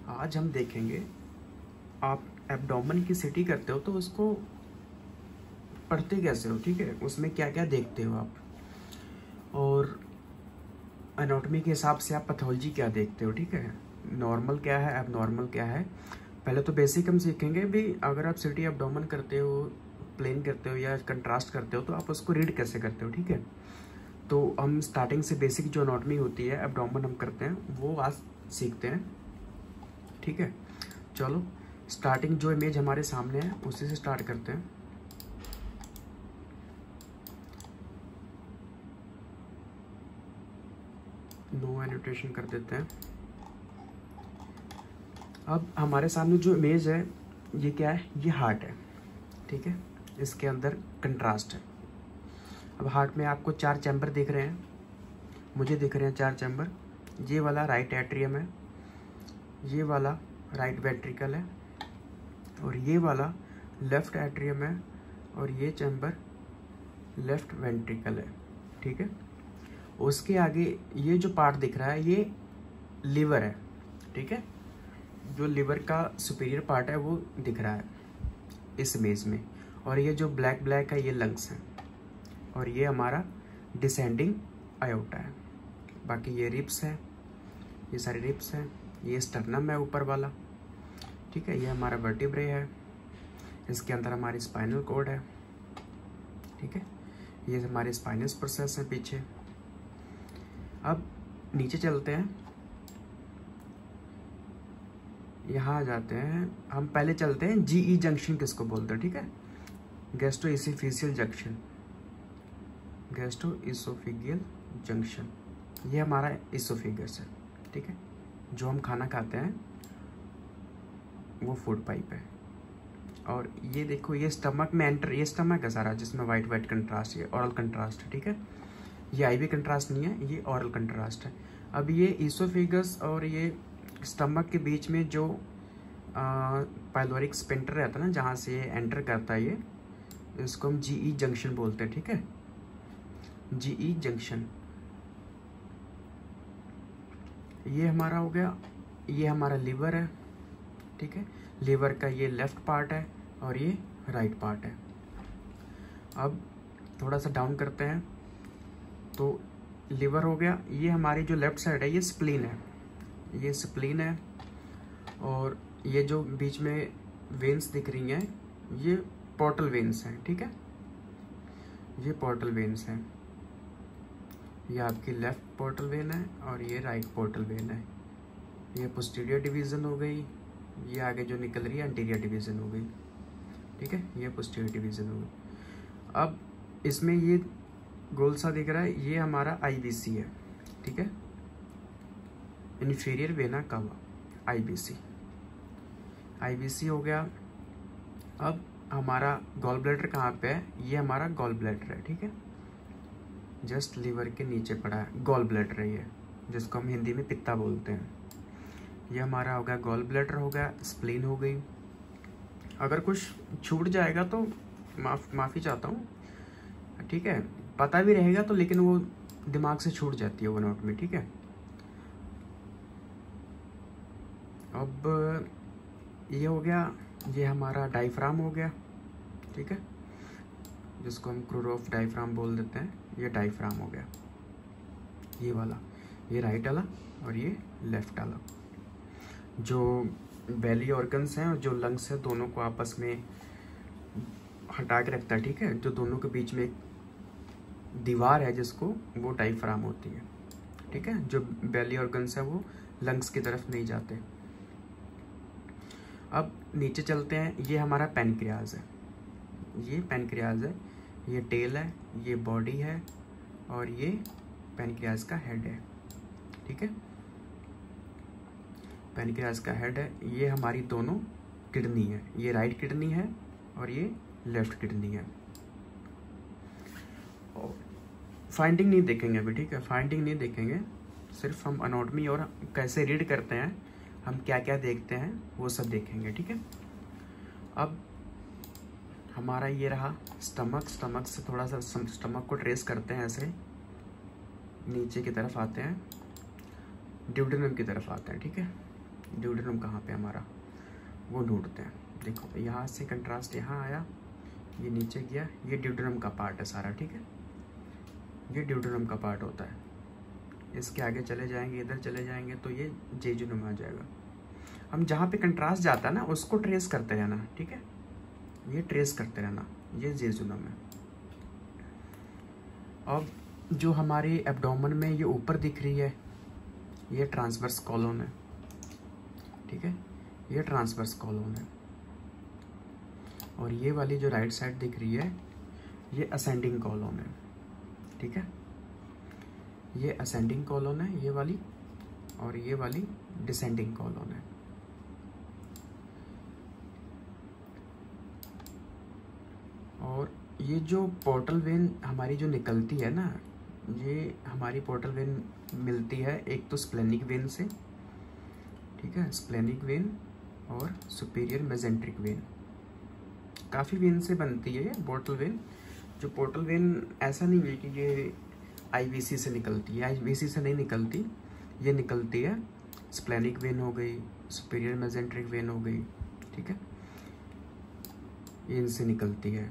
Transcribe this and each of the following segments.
आज हम देखेंगे आप एब्डोमेन की सीटी करते हो तो उसको पढ़ते कैसे हो, ठीक है, उसमें क्या क्या देखते हो आप, और एनाटॉमी के हिसाब से आप पैथोलॉजी क्या देखते हो, ठीक है, नॉर्मल क्या है, एबनॉर्मल क्या है। पहले तो बेसिक हम सीखेंगे भी, अगर आप सीटी एब्डोमेन करते हो, प्लेन करते हो या कंट्रास्ट करते हो तो आप उसको रीड कैसे करते हो, ठीक है। तो हम स्टार्टिंग से बेसिक जो एनाटॉमी होती है एब्डोमेन हम करते हैं वो आज सीखते हैं, ठीक है। चलो स्टार्टिंग जो इमेज हमारे सामने है उसी से स्टार्ट करते हैं। नो एनोटेशन कर देते हैं। अब हमारे सामने जो इमेज है ये क्या है, ये हार्ट है, ठीक है, इसके अंदर कंट्रास्ट है। अब हार्ट में आपको 4 चैम्बर दिख रहे हैं, मुझे दिख रहे हैं 4 चैम्बर। ये वाला राइट एट्रियम है, ये वाला राइट वेंट्रिकल है, और ये वाला लेफ्ट एट्रियम है, और ये चैम्बर लेफ्ट वेंट्रिकल है, ठीक है। उसके आगे ये जो पार्ट दिख रहा है ये लीवर है, ठीक है, जो लीवर का सुपीरियर पार्ट है वो दिख रहा है इस इमेज में। और ये जो ब्लैक ब्लैक है ये लंग्स हैं, और ये हमारा डिसेंडिंग आयोटा है। बाकी ये रिब्स है, ये सारी रिब्स हैं, ये स्टर्नम है ऊपर वाला, ठीक है, ये हमारा वर्टिब्रे है, इसके अंदर हमारी स्पाइनल कॉर्ड है, ठीक है, ये हमारे स्पाइनस प्रोसेस है पीछे। अब नीचे चलते हैं, यहाँ आ जाते हैं हम। पहले चलते हैं जीई जंक्शन किसको बोलते हैं, ठीक है, गैस्ट्रोइसोफेजियल जंक्शन, गैस्ट्रोइसोफेजियल जंक्शन, ये हमारा इसोफेगस है, ठीक है, जो हम खाना खाते हैं वो फूड पाइप है। और ये देखो ये स्टमक में एंटर, ये स्टमक है सारा जिसमें वाइट वाइट कंट्रास्ट, ये ऑरल कंट्रास्ट है, ठीक है, ये आईवी कंट्रास्ट नहीं है, ये ऑरल कंट्रास्ट है। अब ये इसोफेगस और ये स्टमक के बीच में जो पाइलोरिक स्पिंटर रहता है ना, जहाँ से ये एंटर करता है, ये इसको हम जीई जंक्शन बोलते हैं, ठीक है, जीई जंक्शन। ये हमारा हो गया, ये हमारा लीवर है, ठीक है, लीवर का ये लेफ्ट पार्ट है और ये राइट पार्ट है। अब थोड़ा सा डाउन करते हैं तो लीवर हो गया, ये हमारी जो लेफ्ट साइड है ये स्प्लीन है, ये स्प्लीन है, और ये जो बीच में वेन्स दिख रही हैं ये पोर्टल वेन्स हैं, ठीक है, ये पोर्टल वेन्स हैं, ये आपकी लेफ्ट पोर्टल वेन है और ये राइट पोर्टल वेन है। ये पोस्टीरियर डिवीज़न हो गई, ये आगे जो निकल रही है एंटीरियर डिवीज़न हो गई, ठीक है, ये पोस्टीरियर डिवीज़न हो गई। अब इसमें ये गोल सा दिख रहा है, ये हमारा आईबीसी है, ठीक है, inferior vena cava, IVC, IVC हो गया। अब हमारा गॉल ब्लैडर कहाँ पे है, ये हमारा गॉल ब्लैडर है, ठीक है, जस्ट लीवर के नीचे पड़ा है, गॉल ब्लैडर है ये, जिसको हम हिंदी में पित्ता बोलते हैं। ये हमारा हो गया गॉल ब्लैडर, हो गया स्प्लीन हो गई। अगर कुछ छूट जाएगा तो माफ़ी चाहता हूँ, ठीक है, पता भी रहेगा तो लेकिन वो दिमाग से छूट जाती है वो नोट में, ठीक है। अब ये हो गया, ये हमारा डायफ्राम हो गया, ठीक है, जिसको हम क्रूरोफ डायफ्राम बोल देते हैं, ये डायफ्राम हो गया, ये वाला, ये राइट वाला और ये लेफ्ट वाला। जो बेली ऑर्गन्स हैं और जो लंग्स हैं दोनों को आपस में हटा के रखता है, ठीक है, जो दोनों के बीच में एक दीवार है जिसको वो डायफ्राम होती है, ठीक है, जो बेली ऑर्गन्स है वो लंग्स की तरफ नहीं जाते। अब नीचे चलते हैं, ये हमारा पैनक्रियाज है, ये पैनक्रियाज है, ये टेल है, ये बॉडी है, और ये पैनक्रियाज का हेड है, ठीक है, पैनक्रियाज का हेड है। ये हमारी दोनों किडनी है, ये राइट किडनी है और ये लेफ्ट किडनी है। और फाइंडिंग नहीं देखेंगे अभी, ठीक है, फाइंडिंग नहीं देखेंगे, सिर्फ हम एनाटॉमी और कैसे रीड करते हैं, हम क्या क्या देखते हैं वो सब देखेंगे, ठीक है। अब हमारा ये रहा स्टमक, स्टमक से थोड़ा सा स्टमक को ट्रेस करते हैं, ऐसे नीचे की तरफ आते हैं, ड्यूडेनम की तरफ आते हैं, ठीक है, ड्यूडेनम कहाँ पे हमारा, वो ढूंढते हैं। देखो यहाँ से कंट्रास्ट यहाँ आया, ये नीचे गया, ये ड्यूडेनम का पार्ट है सारा, ठीक है, ये ड्यूडेनम का पार्ट होता है। इसके आगे चले जाएंगे, इधर चले जाएंगे तो ये जेजुनम आ जाएगा। हम जहाँ पे कंट्रास्ट जाता है ना उसको ट्रेस करते रहना, ठीक है, ये ट्रेस करते रहना, ये जेजुनम है। अब जो हमारे एब्डोमेन में ये ऊपर दिख रही है, ये ट्रांसवर्स कॉलोन है, ठीक है, ये ट्रांसवर्स कॉलोन है। और ये वाली जो राइट साइड दिख रही है, ये असेंडिंग कॉलोन है, ठीक है, ये असेंडिंग कॉलोन है ये वाली, और ये वाली डिसेंडिंग कॉलोन है। और ये जो पोर्टल वेन हमारी जो निकलती है ना, ये हमारी पोर्टल वेन मिलती है एक तो स्प्लेनिक वेन से, ठीक है, स्प्लेनिक वेन और सुपीरियर मेजेंट्रिक वेन, काफ़ी वेन से बनती है ये पोर्टल वेन। जो पोर्टल वेन ऐसा नहीं है कि ये आईवीसी से निकलती है, आईवीसी से नहीं निकलती, ये निकलती है स्प्लेनिक वेन हो गई, सुपीरियर मेजेंट्रिक वेन हो गई, ठीक है, ये इनसे निकलती है।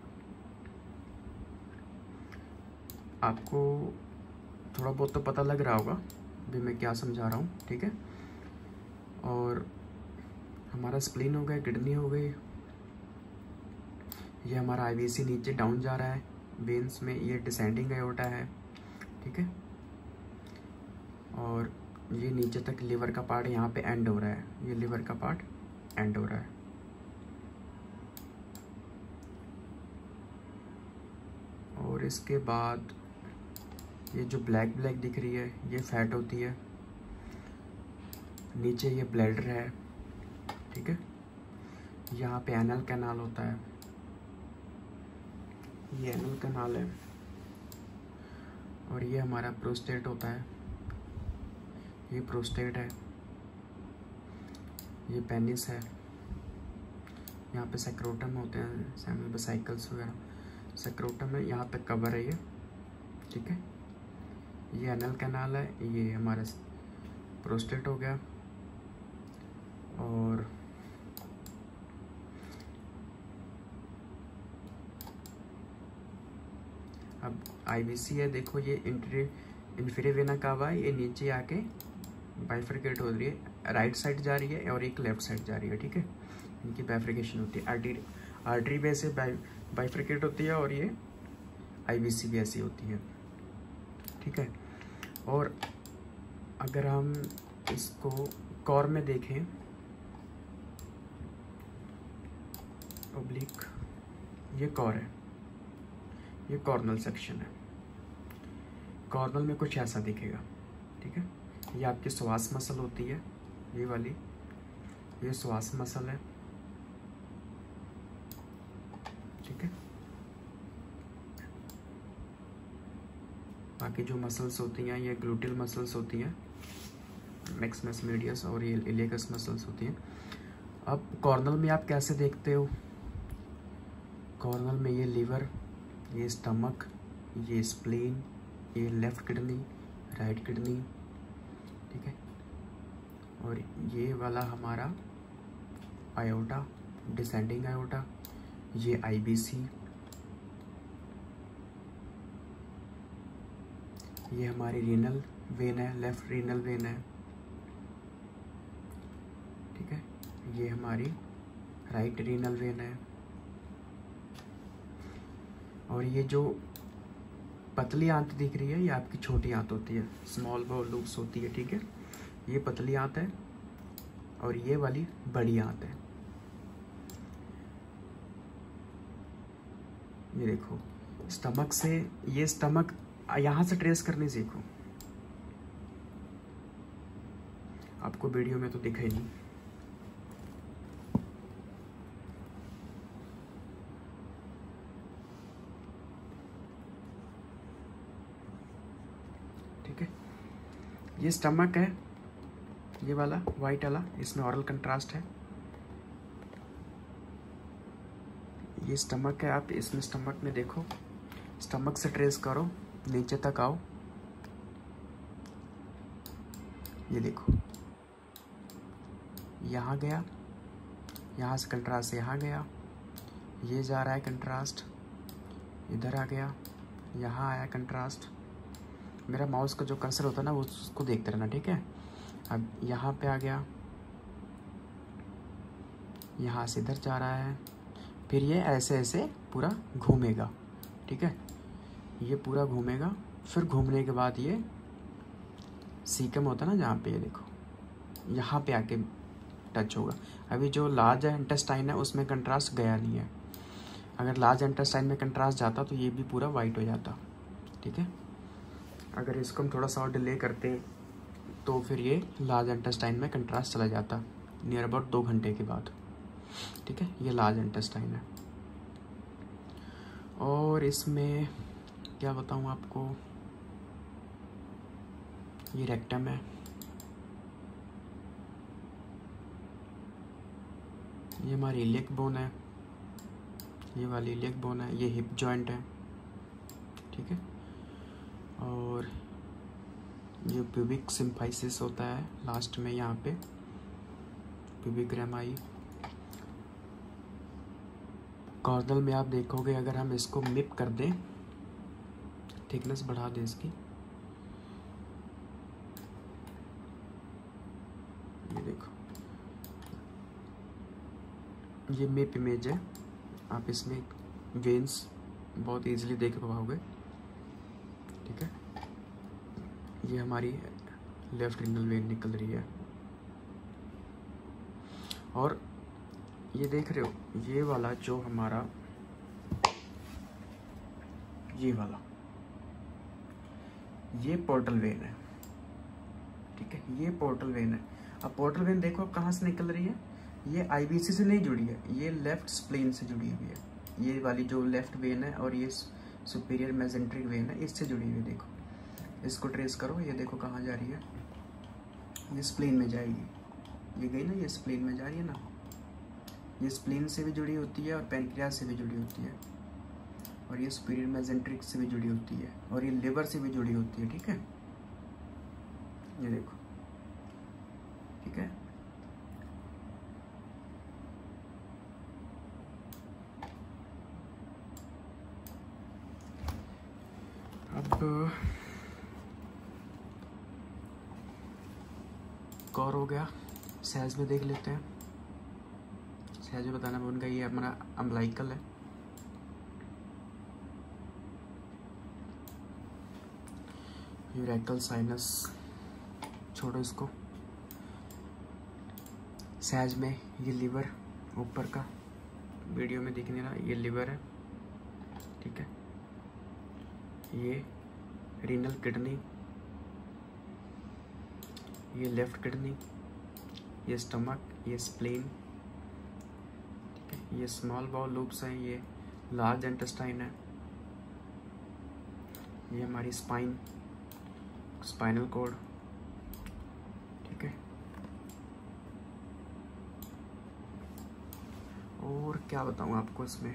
आपको थोड़ा बहुत तो पता लग रहा होगा अभी मैं क्या समझा रहा हूँ, ठीक है। और हमारा स्प्लीन हो गया, किडनी हो गई, ये हमारा आईवीसी नीचे डाउन जा रहा है वेन्स में, ये डिसेंडिंग एओर्टा है, ठीक है। और ये नीचे तक लिवर का पार्ट यहाँ पे एंड हो रहा है, ये लिवर का पार्ट एंड हो रहा है। और इसके बाद ये जो ब्लैक ब्लैक दिख रही है ये फैट होती है, नीचे ये ब्लैडर है, ठीक है, यहाँ पे एनल कैनाल होता है, ये एनल कैनाल है। और ये हमारा प्रोस्टेट होता है, ये प्रोस्टेट है, ये पेनिस है, यहाँ पे सेक्रोटम होते हैं, सेमी वेसिकल्स वगैरह, सेक्रोटम है, यहाँ पे कवर है ये, ठीक है, ये एनल कैनाल है, ये हमारा प्रोस्टेट हो गया। और अब आईवीसी है, देखो ये इंफीरियर वेना कावा है, ये नीचे आके बाइफरकेट हो रही है, राइट साइड जा रही है और एक लेफ्ट साइड जा रही है, ठीक है, इनकी बाइफरकेशन होती है। आर्टरी भी ऐसे बाइफरकेट होती है और ये आईवीसी भी ऐसी होती है, ठीक है। और अगर हम इसको कॉर में देखें, ओब्लिक, ये कॉर है, ये कॉर्नल सेक्शन है, कॉर्नल में कुछ ऐसा दिखेगा, ठीक है। ये आपकी श्वास मसल होती है, ये वाली, ये श्वास मसल है, ठीक है। बाकी जो मसल्स होती हैं ये ग्लूटियल मसल्स होती हैं, मैक्सिमस मीडियस, और ये इलियकस मसल्स होती हैं। अब कॉर्नल में आप कैसे देखते हो, कॉर्नल में ये लीवर, ये स्टमक, ये स्प्लीन, ये लेफ्ट किडनी, राइट किडनी, ठीक है। और ये वाला हमारा आयोटा, डिसेंडिंग आयोटा, ये आईबीसी, ये हमारी रीनल वेन है, लेफ्ट रीनल वेन है, ठीक है, ये हमारी राइट रीनल वेन है। और ये जो पतली आंत दिख रही है ये आपकी छोटी आंत होती है, स्मॉल बाउल लूप्स होती है, ठीक है, ये पतली आंत है और ये वाली बड़ी आंत है। ये देखो स्टमक से, ये स्टमक यहाँ से ट्रेस करने सीखो, आपको वीडियो में तो दिखा ही नहीं। ठीक है, ये स्टमक है, ये वाला वाइट वाला, इसमें ऑरल कंट्रास्ट है। ये स्टमक है, आप इसमें स्टमक में देखो, स्टमक से ट्रेस करो, नीचे तक आओ, ये देखो यहाँ गया, यहाँ से कंट्रास्ट यहाँ गया, ये जा रहा है कंट्रास्ट, इधर आ गया, यहाँ आया कंट्रास्ट। मेरा माउस का जो कर्सर होता है ना वो उसको देखते रहना, ठीक है। अब यहाँ पे आ गया, यहाँ से इधर जा रहा है, फिर ये ऐसे ऐसे पूरा घूमेगा, ठीक है। ये पूरा घूमेगा, फिर घूमने के बाद ये सीकम होता है ना जहाँ पे, ये देखो यहाँ पे आके टच होगा। अभी जो लार्ज इंटेस्टाइन है उसमें कंट्रास्ट गया नहीं है। अगर लार्ज इंटेस्टाइन में कंट्रास्ट जाता तो ये भी पूरा वाइट हो जाता, ठीक है। अगर इसको हम थोड़ा सा और डिले करते तो फिर ये लार्ज इंटेस्टाइन में कंट्रास्ट चला जाता नियर अबाउट 2 घंटे के बाद, ठीक है। ये लार्ज इंटेस्टाइन है। और इसमें क्या बताऊँ आपको, ये रेक्टम है, ये हमारी इलियक बोन है, ये वाली इलियक बोन है, ये हिप जॉइंट है, ठीक है। और ये प्यूबिक सिम्फाइसिस होता है लास्ट में, यहाँ पे प्यूबिक रेमाई। कॉर्नल में आप देखोगे अगर हम इसको मिप कर दें, थिकनेस बढ़ा दें इसकी, ये देखो ये मिप इमेज है। आप इसमें वेन्स बहुत इजीली देख पाओगे, ठीक है। ये हमारी लेफ्ट रीनल वेन निकल रही है। और ये देख रहे हो ये वाला जो हमारा ये वाला ये पोर्टल वेन है, ठीक है। ये पोर्टल वेन है। अब पोर्टल वेन देखो कहाँ से निकल रही है, ये आईबीसी से नहीं जुड़ी है, ये लेफ्ट स्प्लेन से जुड़ी हुई है। ये वाली जो लेफ्ट वेन है और ये सुपीरियर मेजेंट्रिक वेन है, इससे जुड़ी हुई है। देखो इसको ट्रेस करो, ये देखो कहाँ जा रही है, ये स्प्लेन में जाएगी। ये गई ना, ये स्प्लेन में जा रही है ना, ये स्प्लेन से भी जुड़ी होती है और पैनक्रियाज से भी जुड़ी होती है, और ये सुपीरियर मेजेंट्रिक से भी जुड़ी होती है, और ये लिवर से भी जुड़ी होती है, ठीक है। ये देखो, ठीक है। अब कौर हो गया, सहज में देख लेते हैं। सहज में बताना उनका ये हमारा अम्बलाइकल है, यूरेकल साइनस, छोड़ो इसको। सहज में ये लिवर ऊपर का वीडियो में दिखने रहा, ये लिवर है, ठीक है। ये रीनल किडनी, ये लेफ्ट किडनी, ये स्टमक, ये स्प्लेन, ठीक है। ये स्मॉल बाउल लूप्स हैं, ये लार्ज इंटेस्टाइन है, ये हमारी स्पाइन, स्पाइनल कॉर्ड, ठीक है। और क्या बताऊँ आपको, इसमें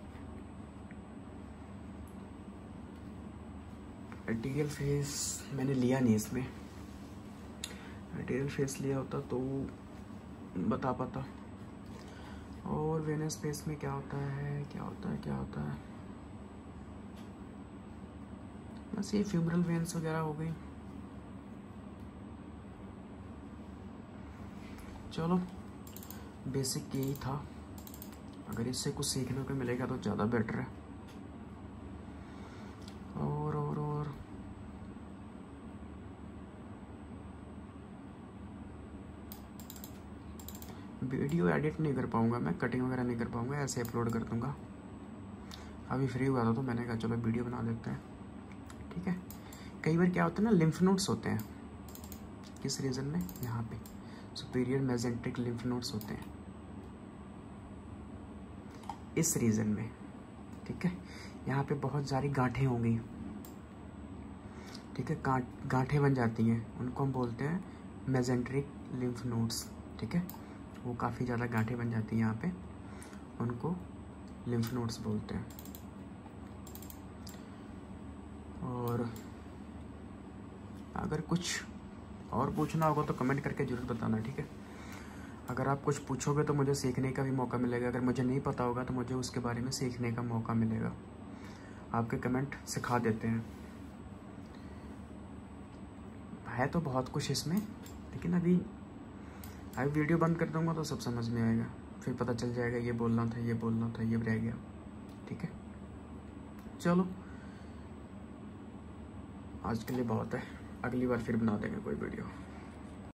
आर्टेरियल फेस मैंने लिया नहीं, इसमें आर्टेरियल फेस लिया होता तो बता पाता। और वेनस फेस में क्या होता है, क्या होता है, क्या होता है, बस ये फ्यूमरल वेन्स वगैरह हो गई। चलो बेसिक यही था, अगर इससे कुछ सीखने को मिलेगा तो ज़्यादा बेटर है। और वीडियो एडिट नहीं कर पाऊँगा मैं, कटिंग वगैरह नहीं कर पाऊँगा, ऐसे अपलोड कर दूँगा। अभी फ्री हुआ था तो मैंने कहा चलो वीडियो बना देते हैं, ठीक है। कई बार क्या होता है ना, लिम्फ नोड्स होते हैं, किस रीजन में, यहाँ पे सुपीरियर मेजेंट्रिक लिम्फ नोड्स होते हैं इस रीजन में, ठीक है। यहाँ पे बहुत सारी गांठें होंगी, ठीक है, गांठें बन जाती हैं, उनको हम बोलते हैं मेजेंट्रिक लिम्फ नोड्स, ठीक है। वो काफ़ी ज़्यादा गांठें बन जाती हैं यहाँ पे, उनको लिम्फ नोड्स बोलते हैं। और अगर कुछ और पूछना होगा तो कमेंट करके ज़रूर बताना, ठीक है। अगर आप कुछ पूछोगे तो मुझे सीखने का भी मौका मिलेगा, अगर मुझे नहीं पता होगा तो मुझे उसके बारे में सीखने का मौका मिलेगा। आपके कमेंट सिखा देते हैं। है तो बहुत कुछ इसमें, लेकिन अभी वीडियो बंद कर दूंगा तो सब समझ में आएगा, फिर पता चल जाएगा ये बोलना था, ये बोलना था, ये रह गया। ठीक है, चलो आज के लिए बहुत है, अगली बार फिर बना देंगे कोई वीडियो।